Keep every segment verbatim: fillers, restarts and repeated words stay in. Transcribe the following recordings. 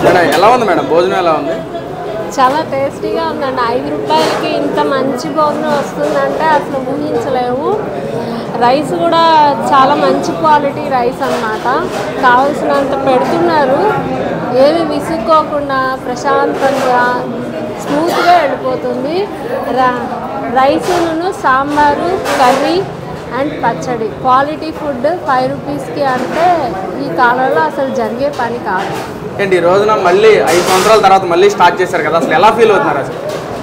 ఎలా ఉంది మేడం భోజనం ఎలా ఉంది? చాలా టేస్టీగా ఉందండి. ఐదు రూపాయలకి ఇంత మంచి భోజనం వస్తుందంటే అసలు ఊహించలేము. రైస్ కూడా చాలా మంచి క్వాలిటీ రైస్ అన్నమాట. కావాల్సినంత పెడుతున్నారు. ఏమి విసుక్కోకుండా ప్రశాంతంగా స్మూత్గా వెళ్ళిపోతుంది. రైసును సాంబారు కర్రీ అండ్ పచ్చడి క్వాలిటీ ఫుడ్ ఫైవ్ రూపీస్కి అంటే ఈ కాలంలో అసలు జరిగే పని కాదు. ఏంటి ఈ రోజున మళ్ళీ ఐదు సంవత్సరాల తర్వాత మళ్ళీ స్టార్ట్ చేశారు కదా, అసలు ఎలా ఫీల్ అవుతున్నారు? అసలు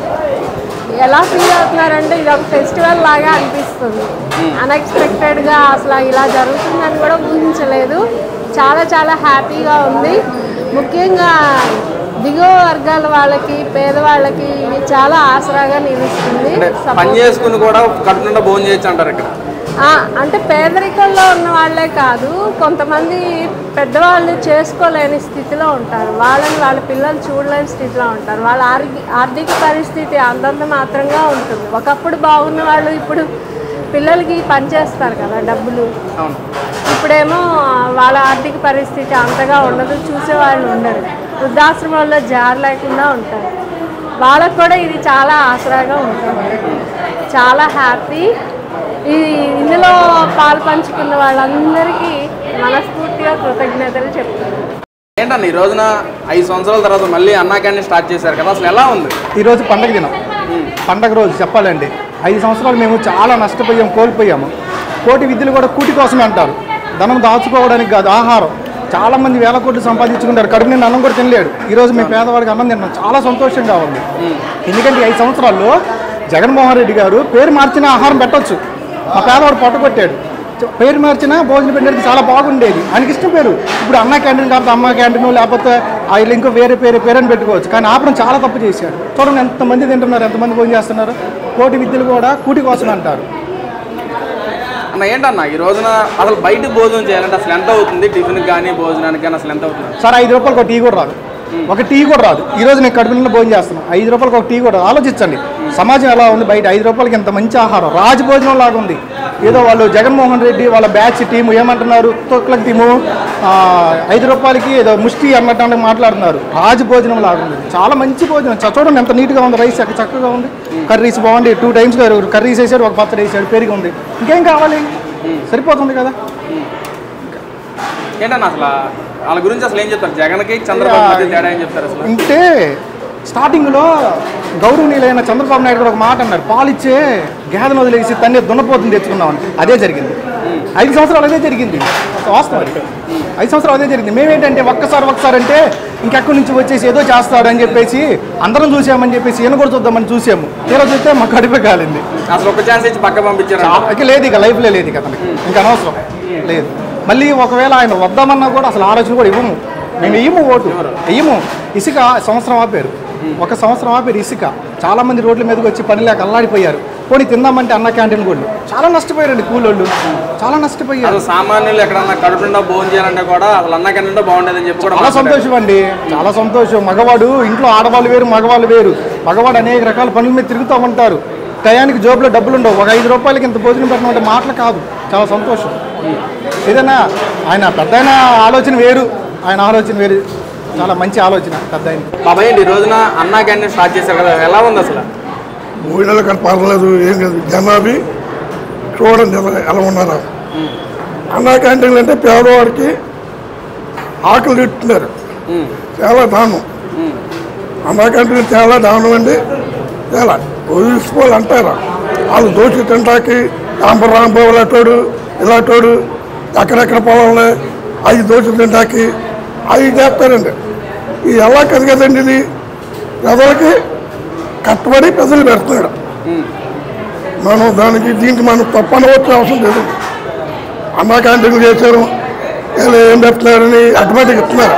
ఎలా ఫీల్ అవుతున్నారంటే ఇది ఒక ఫెస్టివల్ లాగా అనిపిస్తుంది. అన్ఎక్స్పెక్టెడ్గా అసలు ఇలా జరుగుతుందని కూడా ఊహించలేదు. చాలా చాలా హ్యాపీగా ఉంది. ముఖ్యంగా దిగువ వర్గాల వాళ్ళకి పేదవాళ్ళకి ఇది చాలా ఆసరాగా నిలుస్తుంది. పని చేసుకుని కూడా కడుపు నిండా భోజనం చేయొచ్చు అంటారు ఇక్కడ. అంటే పేదరికంలో ఉన్న వాళ్ళే కాదు, కొంతమంది పెద్దవాళ్ళు చేసుకోలేని స్థితిలో ఉంటారు. వాళ్ళని వాళ్ళ పిల్లలు చూడలేని స్థితిలో ఉంటారు. వాళ్ళ ఆర్థిక పరిస్థితి అంతంత మాత్రంగా ఉంటుంది. ఒకప్పుడు బాగున్న వాళ్ళు ఇప్పుడు పిల్లలకి పని చేస్తారు కదా డబ్బులు, ఇప్పుడేమో వాళ్ళ ఆర్థిక పరిస్థితి అంతగా ఉండదు, చూసేవాళ్ళు ఉండరు. వృద్ధాశ్రమంలో జారు లేకుండా ఉంటారు. వాళ్ళకు కూడా ఇది చాలా ఆసరాగా ఉంటుంది. చాలా హ్యాపీ. ఈ ఇందులో పాలు పంచుకున్న వాళ్ళందరికీ మనస్ఫూర్తిగా కృతజ్ఞతలు చెప్తున్నాను. ఏంటన్న ఈ రోజున ఐదు సంవత్సరాల తర్వాత మళ్ళీ అన్నా క్యాంటీన్ స్టార్ట్ చేశారు కదా, అసలు ఎలా ఉంది? ఈరోజు పండగ దినం, పండగ రోజు చెప్పాలండి. ఐదు సంవత్సరాలు మేము చాలా నష్టపోయాం, కోల్పోయాము. కోటి విద్యలు కూడా కూటి కోసమే అంటారు. ధనం దాచుకోవడానికి కాదు, ఆహారం. చాలామంది వేల కోట్లు సంపాదించుకుంటారు, కడుపు నిండా అన్నం కూడా తినలేడు. ఈరోజు మేము పేదవాడికి అన్నం తిన్నాం, చాలా సంతోషంగా ఉంది. ఎందుకంటే ఐదు సంవత్సరాల్లో జగన్మోహన్ రెడ్డి గారు పేరు మార్చిన ఆహారం పెట్టవచ్చు. మా పేదవాడు పొట్టగొట్టాడు, పేరు మార్చినా భోజనం పెట్టడానికి చాలా బాగుండేది. ఆయనకి ఇష్టం పేరు. ఇప్పుడు అన్న క్యాంటీన్ కాబట్టి అమ్మ క్యాంటీన్, లేకపోతే ఆయన ఇంకో వేరే పేరు పేరని పెట్టుకోవచ్చు. కానీ ఆపడం చాలా తప్పు చేశాడు. చూడండి ఎంతమంది తింటున్నారు, ఎంతమంది భోజనం చేస్తున్నారు. కోటి విద్యలు కూడా కూటి కోసం అంటారు. అన్న ఏంటన్నా ఈ రోజున అసలు బయట భోజనం చేయాలంటే అసలు ఎంత అవుతుంది? టిఫిన్కి కానీ భోజనానికి కానీ అసలు ఎంత అవుతుంది? సార్ ఐదు రూపాయలకు ఒక టీ కూడా రాదు, ఒక టీ కూడా రాదు. ఈరోజు నేను కడుపు నిండా భోజనం చేస్తున్నాను, ఐదు రూపాయలకు ఒక టీ కూడా రాదు. ఆలోచించండి సమాజం ఎలా ఉంది. బయట ఐదు రూపాయలకి ఇంత మంచి ఆహారం, రాజు భోజనం లాగా ఉంది. ఏదో వాళ్ళు జగన్మోహన్ రెడ్డి వాళ్ళ బ్యాచ్ టీము ఏమంటున్నారు, తొక్కుల టీము ఐదు రూపాయలకి ఏదో ముష్టి అన్నట్టు మాట్లాడుతున్నారు. రాజు భోజనం లాగా ఉంది, చాలా మంచి భోజనం. చూడండి ఎంత నీట్గా ఉంది, రైస్ అక్కడ చక్కగా ఉంది, కర్రీస్ బాగుంది. టూ టైమ్స్ కర్రీస్ వేసాడు, ఒక పచ్చడి వేసాడు, పెరిగి ఉంది. ఇంకేం కావాలి? సరిపోతుంది కదా. ఏంటన్నా అసలు వాళ్ళ గురించి అసలు ఏం చెప్తారు? జగన్కి చంద్రబాబు మధ్య తేడా ఏం చెప్తారు అసలు? అంటే స్టార్టింగ్లో గౌరవనీయులైన చంద్రబాబు నాయుడు కూడా ఒక మాట అన్నారు, పాలిచ్చే గేదెను వదిలేసి తన్ని దున్నపోతుంది తెచ్చుకున్నామని. అదే జరిగింది ఐదు సంవత్సరాలు, అదే జరిగింది. వాస్తవం ఐదు సంవత్సరాలు అదే జరిగింది. మేమేంటంటే ఒక్కసారి ఒక్కసారి అంటే ఇంకెక్కడి నుంచి వచ్చేసి ఏదో చేస్తాడని చెప్పేసి అందరం చూసామని చెప్పేసి ఈయన కూడా చూద్దామని చూసాము. తీరా చూస్తే మాకు కడిపే కాలింది. అసలు ఒక ఛాన్స్ ఇచ్చి పక్క పంపించారు. లేదు, ఇక లైఫ్లో లేదు ఇక అతనికి, ఇంకా అనవసరం లేదు. మళ్ళీ ఒకవేళ ఆయన వద్దామన్నా కూడా అసలు ఆలోచన కూడా ఇవ్వము. మేము ఇయ్యము, ఓటు ఇయ్యము. ఇసుక సంవత్సరం ఆపారు, ఒక సంవత్సరం ఆపారు ఇసుక. చాలా మంది రోడ్ల మీదకి వచ్చి పని లేక అల్లాడిపోయారు. పోనీ తిందామంటే అన్న క్యాంటీన్ కూడా చాలా నష్టపోయారండి. కూలోళ్ళు చాలా నష్టపోయారు. సామాన్యులు ఎక్కడన్నా కడుపు నిండా భోజనం చేయాలంటే కూడా అసలు అన్న క్యాంటీన్ బాగుండేదని చెప్పి కూడా చాలా సంతోషం అండి, చాలా సంతోషం. మగవాడు ఇంట్లో ఆడవాళ్ళు వేరు, మగవాళ్ళు వేరు. మగవాడు అనేక రకాల పనుల మీద తిరుగుతూ ఉంటారు. టయానికి జోబులో డబ్బులు ఉండవు. ఒక ఐదు రూపాయలకి ఇంత భోజనం పెట్టమంటే మాటలు కాదు, చాలా సంతోషం. ఏదైనా ఆయన పెద్ద ఆలోచన వేరు, ఆయన ఆలోచన వేరు. చాలా మంచి ఆలోచన పెద్ద ఆయన. బాబాయ్ ఈ రోజున అన్నా క్యాంటీన్ స్టార్ట్ చేశారు కదా, ఎలా ఉంది అసలు? భోజనాలు కానీ పర్లేదు, ఏం కాదు. జనాభీ చూడండి ఎలా ఎలా ఉన్నారా. అన్నా క్యాంటీన్లు అంటే పేదవాడికి ఆకలి తిట్టున్నారు, చాలా దానం. అన్నా క్యాంటీన్ చాలా దానం అండి. చాలా తీసుకోవాలి అంటారా, వాళ్ళు దోషి తింటాకి రాంబ రాంబాబు ఇలాంటోడు ఇలాంటోడు ఎక్కడెక్కడ పొలంలో అవి దోషి తింటాకి అవి చేస్తారండి. ఇది ఎలా కది కదండి, ఇది ప్రజలకి కట్టుబడి ప్రజలు పెడుతున్నాడు. మనం దానికి దీనికి మనం తప్పనవచ్చే అవసరం లేదు. అన్నా క్యాంటీన్లు చేశారు, వీళ్ళు ఏం పెడుతున్నారని అడ్వాంటేజ్ ఇస్తున్నారు.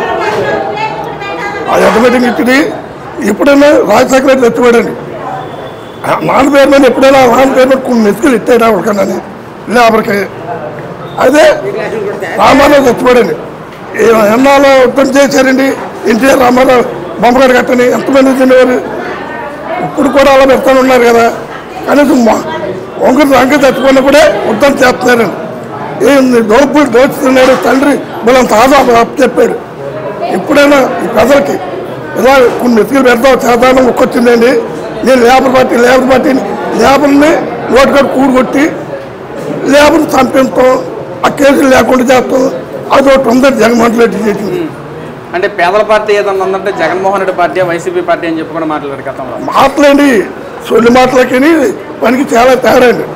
ఆ అడ్వాంటేజ్ ఇచ్చింది ఎప్పుడైనా రాజశేఖర రెడ్డి తెచ్చిపోయాడండి. నాన్న పేరు మీద ఎప్పుడైనా నాన్న పేరు మీద కొన్ని మెతుకులు ఇచ్చాడు ఎవరికన్నా లేబర్కి. అదే రామారావు తెచ్చిపోయాడండి. ఎన్నాళ్ళు ఉత్తరం చేశారండి. ఎన్టీఆర్ రామారావు బొమ్మగారు కట్టని ఎంతమంది తినేవారు. ఇప్పుడు కూడా అలా పెడతాను ఉన్నారు కదా. కనీసం వంకర వంకర చచ్చిపోయినప్పుడే ఉత్తరం చేస్తున్నారండి. ఏంది దోపుడు దోచుతున్నాడు తండ్రి మనం తాజా చెప్పాడు. ఎప్పుడైనా ఈ ప్రజలకి ఇలా కొన్ని మెతుకులు పెడతాం చేద్దాం ఒక్కొచ్చిందండి. నేను లేబర్ పార్టీ లేబర్ పార్టీని లేబర్ని నోటికట్టు కూడగొట్టి లేబర్ని చంపిస్తాం, ఆ కేసులు లేకుండా చేస్తాం, అది ఒకటి ఉందండి జగన్మోహన్ రెడ్డి చేసింది. అంటే పేదల పార్టీ ఏదన్నా ఉందంటే Jaganmohan Reddy party YCP party అని చెప్పి కూడా మాట్లాడారు గతంలో. మాటలండి సొల్లి మాటలకి పనికి చాలా తేడా అండి.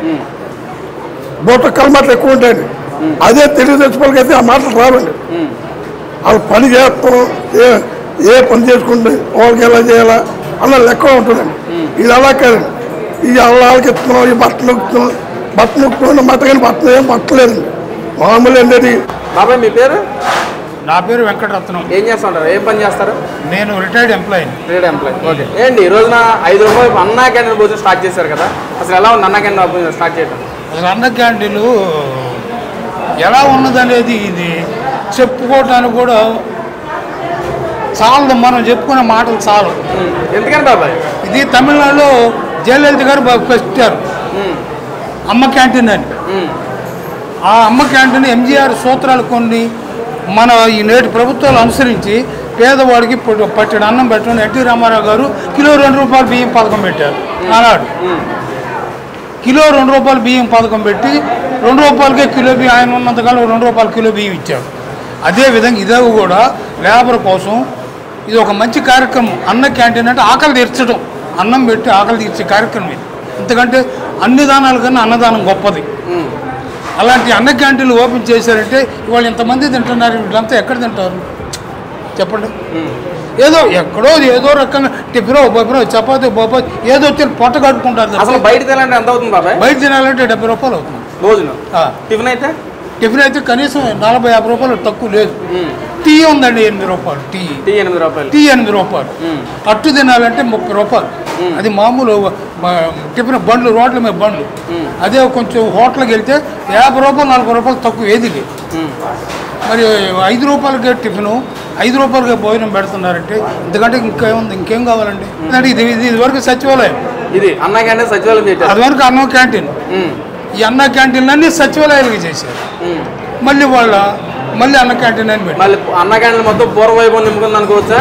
బొట్టక్కల మాటలు ఎక్కువ ఉంటాయండి. అదే తెలుగుదేశం వాళ్ళకి అయితే ఆ మాటలు రావండి. వాళ్ళు పని చేస్తాం, ఏ ఏ పని చేసుకుంటే వాళ్ళకి ఎలా చేయాలా అలా లెక్క ఉంటుందండి. ఇది అలా కాదండి. ఇది వాళ్ళకి ఇస్తున్నాం, ఈ బట్టలు నొక్కుతున్నాం, బట్టలు నొక్కుతున్నాం మాట కానీ బట్టలు ఏం పట్టలేదండి. మామూలు ఏంటంటే. బాబాయ్ మీ పేరు? నా పేరు వెంకటరత్నం. ఏం చేస్తుంటారు? ఏం పని చేస్తారు? నేను retired employee. Retired employee. Okay. ఏంటి ఈ రోజున ఐదు రూపాయలు అన్నా క్యాంటీన్ భోజనం స్టార్ట్ చేశారు కదా, అసలు ఎలా ఉంది అన్నా క్యాంటీన్ భోజనం స్టార్ట్ చేయడం? అసలు అన్న క్యాంటీన్లు ఎలా ఉన్నదనేది ఇది చెప్పుకోవటానికి కూడా చాలదు, మనం చెప్పుకునే మాటలు చాలు. ఎందుకని బాబాయ్? ఇది తమిళనాడులో జయలలిత గారు పెట్టారు అమ్మ క్యాంటీన్ అని. ఆ అమ్మ క్యాంటీన్ ఎంజీఆర్ సూత్రాలు కొన్ని మన ఈ నేటి ప్రభుత్వాలు అనుసరించి పేదవాడికి పట్టిన అన్నం పెట్టడం. ఎన్టీ రామారావు గారు కిలో రెండు రూపాయలు బియ్యం పథకం పెట్టారు ఆనాడు. కిలో రెండు రూపాయలు బియ్యం పథకం పెట్టి రెండు రూపాయలకే కిలో బియ్యం, ఆయన ఉన్నంతకాలం రెండు రూపాయల కిలో బియ్యం ఇచ్చారు. అదేవిధంగా ఇదే కూడా లేబర్ కోసం ఇది ఒక మంచి కార్యక్రమం. అన్న క్యాంటీన్ అంటే ఆకలి తీర్చడం, అన్నం పెట్టి ఆకలి తీర్చే కార్యక్రమం ఇది. ఎందుకంటే అన్ని దానాల కన్నా అన్నదానం గొప్పది. అలాంటి అన్న క్యాంటీన్లు ఓపెన్ చేశారంటే ఇవాళ ఎంతమంది తింటున్నారు, వీళ్ళంతా ఎక్కడ తింటారు చెప్పండి? ఏదో ఎక్కడో ఏదో రకంగా టిఫినో బొబ్బరో చపాతి బొబ్బ ఏదో తిని పొట్ట కట్టుకుంటారు. అసలు బయట తినాలంటే ఎంత అవుతుంది బాబాయ్? బయట తినాలంటే డెబ్బై రూపాయలు అవుతుంది భోజనం. టిఫిన్ అయితే టిఫిన్ అయితే కనీసం నలభై యాభై రూపాయలు తక్కువ లేదు. టీ ఉందండి ఎనిమిది రూపాయలు. టీ టీ ఎనిమిది రూపాయలు టీ ఎనిమిది రూపాయలు అట్టు తినాలంటే ముప్పై రూపాయలు. అది మామూలు టిఫిన్ బండ్లు, రోడ్ల మీద బండ్లు. అదే కొంచెం హోటల్కి వెళ్తే యాభై రూపాయలు నలభై రూపాయలు తక్కువ ఏది లేదు. మరి ఐదు రూపాయలకే టిఫిను, ఐదు రూపాయలకే భోజనం పెడుతున్నారంటే ఎందుకంటే ఇంకేముంది, ఇంకేం కావాలండి? అంటే ఇది ఇది వరకు సచివాలయం, ఇది అన్న క్యాంటీన్ సచివాలయం, అది వరకు అన్న క్యాంటీన్. ఈ అన్న క్యాంటీన్లన్నీ సచివాలయాలకి చేశారు. మళ్ళీ వాళ్ళ మళ్ళీ అన్న క్యాంటీన్ అని పెట్టి మళ్ళీ అన్న క్యాంటీన్ మొత్తం పూర్వవైభవం నింపుకుంది అనుకోవచ్చా?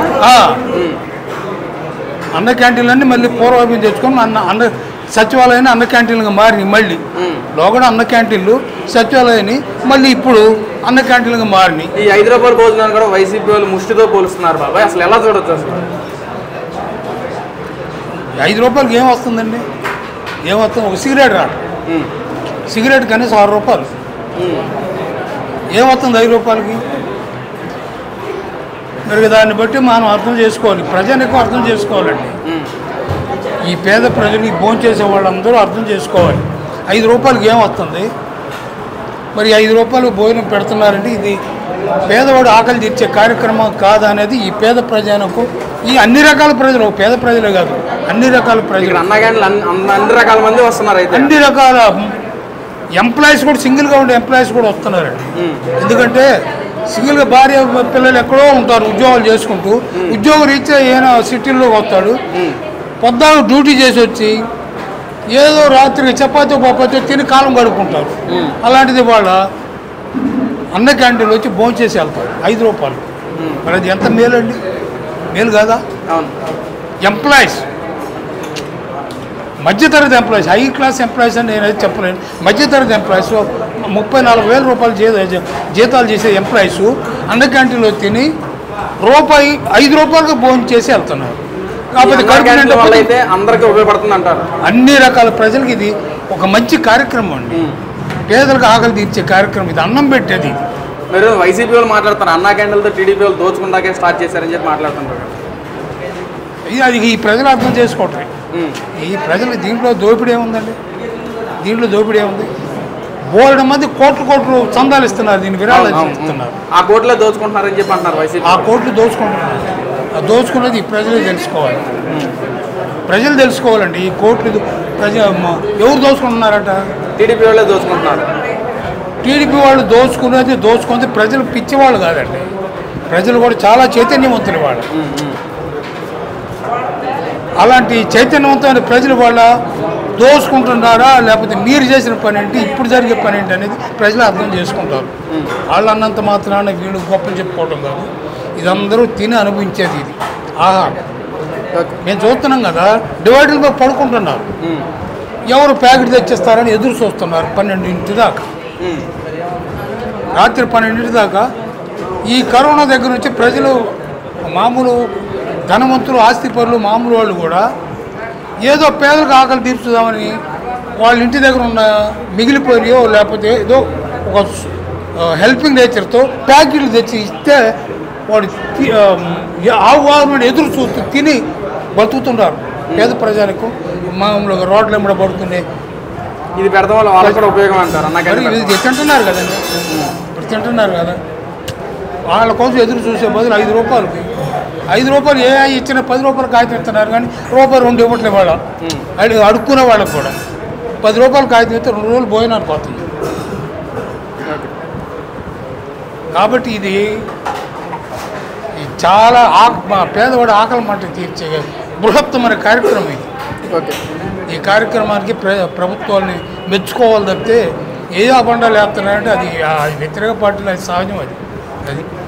అన్న క్యాంటీన్లన్నీ మళ్ళీ పూర్వవైభవం తెచ్చుకొని అన్న అన్న సచివాలయాన్ని అన్న క్యాంటీన్గా మారినాయి. మళ్ళీ లోగడ అన్న క్యాంటీన్లు సచివాలయాన్ని మళ్ళీ ఇప్పుడు అన్న క్యాంటీన్గా మారినాయి. ఈ ఐదు రూపాయల భోజనాన్ని కూడా వైసీపీ వాళ్ళు ముష్టితో పోలుస్తున్నారు బాబాయ్, అసలు ఎలా చూడొచ్చు? అసలు ఐదు రూపాయలకి ఏం వస్తుందండి? ఏమొస్తుంది? ఒక సిగరెట్ రాడు, సిగరెట్ కనీసం ఆరు రూపాయలు. ఏమవుతుంది ఐదు రూపాయలకి? మరి దాన్ని బట్టి మనం అర్థం చేసుకోవాలి, ప్రజలకు అర్థం చేసుకోవాలండి. ఈ పేద ప్రజలు, ఈ భోజనం చేసే వాళ్ళందరూ అర్థం చేసుకోవాలి ఐదు రూపాయలకి ఏమవుతుంది. మరి ఐదు రూపాయలు భోజనం పెడుతున్నారంటే ఇది పేదవాడు ఆకలి తీర్చే కార్యక్రమం కాదనేది ఈ పేద ప్రజలకు, ఈ అన్ని రకాల ప్రజలు, పేద ప్రజలే కాదు అన్ని రకాల ప్రజలు, అన్న క్యాంటీన్లు అన్ని రకాల మంది వస్తున్నారు. అయితే అన్ని రకాల ఎంప్లాయీస్ కూడా, సింగిల్గా ఉండే ఎంప్లాయీస్ కూడా వస్తున్నారండి. ఎందుకంటే సింగిల్గా భార్య పిల్లలు ఎక్కడో ఉంటారు ఉద్యోగాలు చేసుకుంటూ, ఉద్యోగం రీత్యా ఏమైనా సిటీల్లోకి వస్తాడు, పొద్దున డ్యూటీ చేసి వచ్చి ఏదో రాత్రికి చపాతీ పప్పాతో తిని కాలం గడుపుకుంటారు. అలాంటిది వాళ్ళ అన్న క్యాంటీన్లో వచ్చి భోజనం చేసి వెళ్తారు ఐదు రూపాయలు. మరి అది ఎంత మేలు అండి? మేలు కాదా? ఎంప్లాయీస్, మధ్యతరగతి ఎంప్లాయీస్, హై క్లాస్ ఎంప్లాయీస్ అని నేనైతే చెప్పలేను. మధ్యతరగతి ఎంప్లాయీస్ ముప్పై నలభై వేల రూపాయలు జీ జీతాలు చేసే ఎంప్లాయీస్ అన్న క్యాంటీన్లో తిని రూపాయి ఐదు రూపాయలకు భోజనం చేసి వెళ్తున్నారు. కాబట్టి అయితే అందరికీ ఉపయోగపడుతుంది అంటారు. అన్ని రకాల ప్రజలకు ఇది ఒక మంచి కార్యక్రమం అండి. పేదలకు ఆకలి తీర్చే కార్యక్రమం ఇది, అన్నం పెట్టేది. మీరు వైసీపీ వాళ్ళు మాట్లాడుతారు అన్నా క్యాంటీన్లతో టీడీపీ వాళ్ళు దోచుకుందాకే స్టార్ట్ చేశారని చెప్పి మాట్లాడుతుంటారు. ఇది అది ఈ ప్రజలు అర్థం చేసుకోవటం. ఈ ప్రజలు దీంట్లో దోపిడీ ఏముందండి? దీంట్లో దోపిడీ ఏముంది? బోలెడు మంది కోట్లు కోట్లు చందాలు ఇస్తున్నారు, దీన్ని విరాళాలు ఇస్తున్నారు. ఆ కోట్లే దోచుకుంటున్నారని చెప్పి అంటున్నారు వైసీపీ. ఆ కోట్లు దోచుకుంటున్నారు. ఆ దోచుకున్నది ఈ ప్రజలు తెలుసుకోవాలి. ప్రజలు తెలుసుకోవాలండి. ఈ కోట్లు ప్రజ ఎవరు దోచుకుంటున్నారట? టీడీపీ వాళ్ళే దోచుకుంటున్నారు. టీడీపీ వాళ్ళు దోచుకునేది దోచుకుంది. ప్రజలు పిచ్చివాళ్ళు కాదండి, ప్రజలు కూడా చాలా చైతన్యవంతులు వాళ్ళు. అలాంటి చైతన్యవంతమైన ప్రజలు వాళ్ళ దోచుకుంటున్నారా లేకపోతే మీరు చేసిన పని ఏంటి, ఇప్పుడు జరిగే పని ఏంటి అనేది ప్రజలు అర్థం చేసుకుంటారు. వాళ్ళు అన్నంత మాత్రాన వీళ్ళు గొప్పలు చెప్పుకోవడం కాదు. ఇదందరూ తిని అనుభవించేది ఇది ఆహారం. ఓకే. మేము చూస్తున్నాం కదా, డివైడర్లో పడుకుంటున్నారు, ఉమ్. ఎవరు ప్యాకెట్ తెచ్చిస్తారని ఎదురు చూస్తున్నారు పన్నెండింటి దాకా, ఉమ్. రాత్రి పన్నెండింటి దాకా. ఈ కరోనా దగ్గర నుంచి ప్రజలు మామూలు ధనవంతులు ఆస్తిపరులు మామూలు వాళ్ళు కూడా ఏదో పేదలకు ఆకలి తీర్చుదామని వాళ్ళ ఇంటి దగ్గర ఉన్న మిగిలిపోయినాయో లేకపోతే ఏదో ఒక హెల్పింగ్ నేచర్తో ప్యాకెట్లు తెచ్చి ఇస్తే వాడు ఆహ్వానం ఎదురు చూస్తూ తిని బతుకుతుంటారు. పేద ప్రజలకు మామూలుగా రోడ్ల వెంబడ పడుకునే ఇది పెడతాం వల్ల వాళ్ళకి కూడా ఉపయోగం అంటారు మరి అన్నకంటే ఇది తింటున్నారు కదండి, ఇప్పుడు తింటున్నారు కదా, వాళ్ళ కోసం ఎదురు చూసే బదులు ఐదు రూపాయలకి ఐదు రూపాయలు ఏ ఇచ్చిన పది రూపాయలు కాగితం ఇస్తున్నారు కానీ రూపాయలు రెండు ఇవ్వట్లే వాళ్ళ అడి అడుక్కునే వాళ్ళకి కూడా పది రూపాయలు కాగితం ఇస్తే రెండు రోజులు భోజనానికి పోతుంది. కాబట్టి ఇది ఇది చాలా ఆక పేదవాడు ఆకలి మంట తీర్చే బృహత్తమైన కార్యక్రమం ఇది. ఓకే. ఈ కార్యక్రమానికి ప్ర ప్రభుత్వాన్ని మెచ్చుకోవాలి తప్పితే ఏ అబండాలు వేస్తున్నారంటే అది వ్యతిరేక పార్టీలో అది సహజం. అది అది